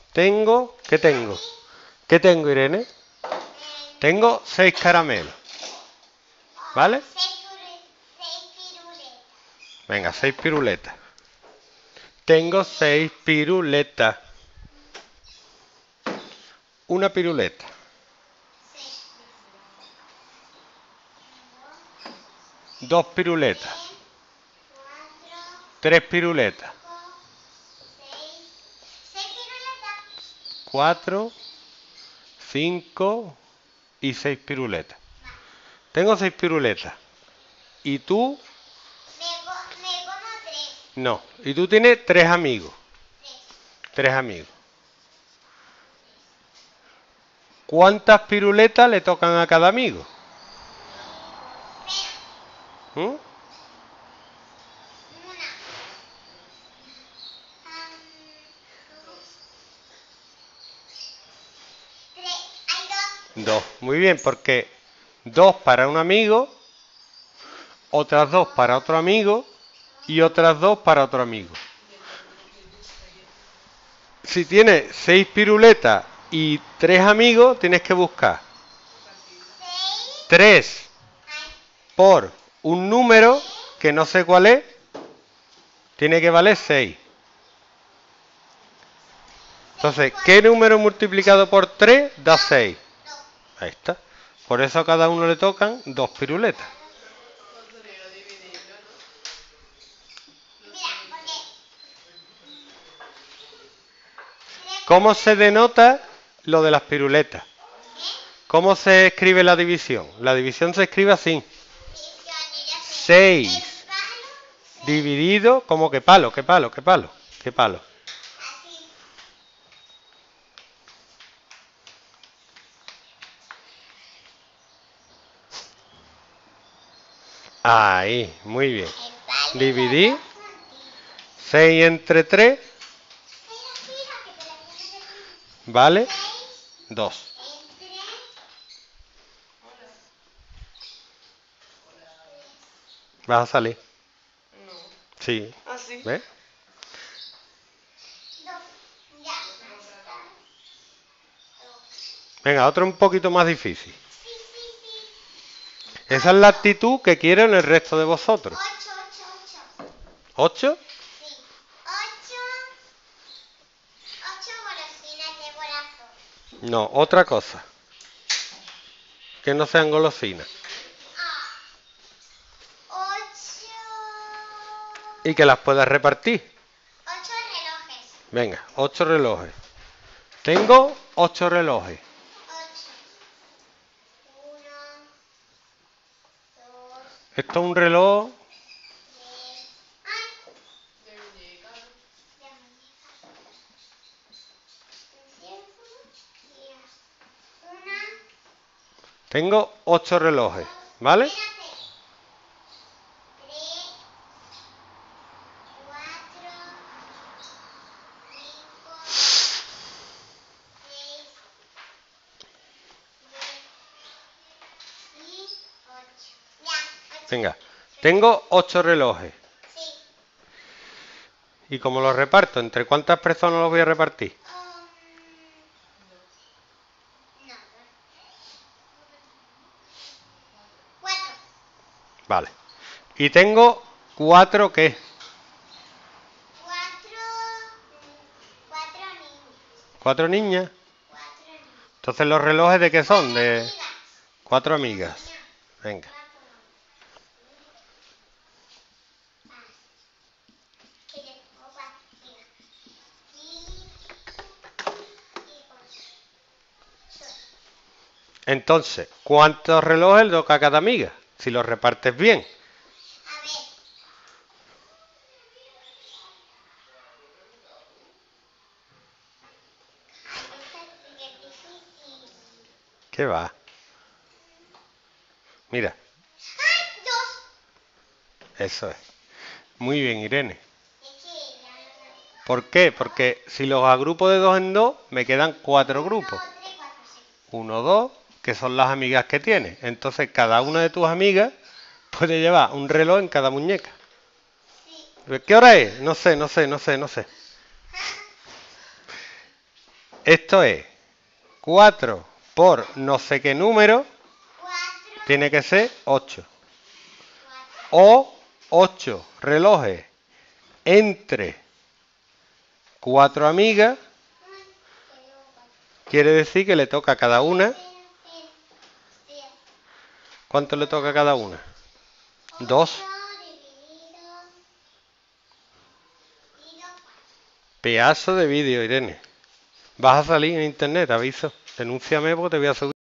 Tengo, ¿qué tengo? ¿Qué tengo, Irene? Tengo 6 caramelos, ¿vale? 6 piruletas. Venga, 6 piruletas. Tengo 6 piruletas. Una piruleta. 2 piruletas. 3 piruletas. 6 piruletas. 4, 5 y 6 piruletas. Tengo 6 piruletas. ¿Y tú? Me como 3. No. Y tú tienes 3 amigos. 3 amigos. ¿Cuántas piruletas le tocan a cada amigo? ¿Mm? Una. 3. Hay 2. 2. Muy bien, porque 2 para un amigo, otras 2 para otro amigo y otras 2 para otro amigo. Si tienes 6 piruletas y 3 amigos, tienes que buscar 3 por un número que no sé cuál es, tiene que valer 6. Entonces, ¿qué número multiplicado por 3 da 6? Ahí está. Por eso a cada uno le tocan 2 piruletas. ¿Cómo se denota lo de las piruletas? ¿Cómo se escribe la división? La división se escribe así. 6 dividido, como que palo, que palo, que palo, que palo. Ahí, muy bien. Dividí 6 entre 3, vale 2. ¿Vas a salir? No. Sí. ¿Ah, sí? ¿Ves? Venga, otro un poquito más difícil. Esa es la actitud que quieren el resto de vosotros. 8. ¿8? Sí. 8 golosinas de corazón. No, otra cosa. Que no sean golosinas. 8. Y que las puedas repartir. 8 relojes. Venga, 8 relojes. Tengo 8 relojes. 8. 1, 2, Esto es un reloj. 3. De muñeca. De muñeca. Un círculo. Y una. Tengo 8 relojes. ¿Vale? Espérate. 3, 4, 5, 6, 10 y 8. Ya, 8. Venga, tengo 8 relojes. Sí. ¿Y cómo los reparto? ¿Entre cuántas personas los voy a repartir? No. 4. Vale. Y tengo 4 ¿qué? 4. 4 niños. 4 niñas. 4 niños. Entonces, ¿los relojes de qué son? De Amigas. 4 amigas. Venga. Que le pongo 4. Mira. Entonces, ¿cuántos relojes le toca a cada amiga? Si los repartes bien. A ver. Ay, esta es difícil. ¿Qué va? Mira, ¡Ay! 2. eso es. Muy bien, Irene. Es que ya no. ¿Por qué? Porque si los agrupo de 2 en 2, me quedan 4 grupos. 3, 4, 6. 1, 2, que son las amigas que tienes. Entonces, cada una de tus amigas puede llevar un reloj en cada muñeca. Sí. ¿Qué hora es? No sé, no sé, no sé, no sé. Esto es 4 por no sé qué número, 4, tiene que ser 8. 4. O 8 relojes entre 4 amigas, quiere decir que le toca a cada una. ¿Cuánto le toca a cada una? 2. Pedazo de vídeo, Irene. Vas a salir en internet, aviso. Denúnciame porque te voy a subir.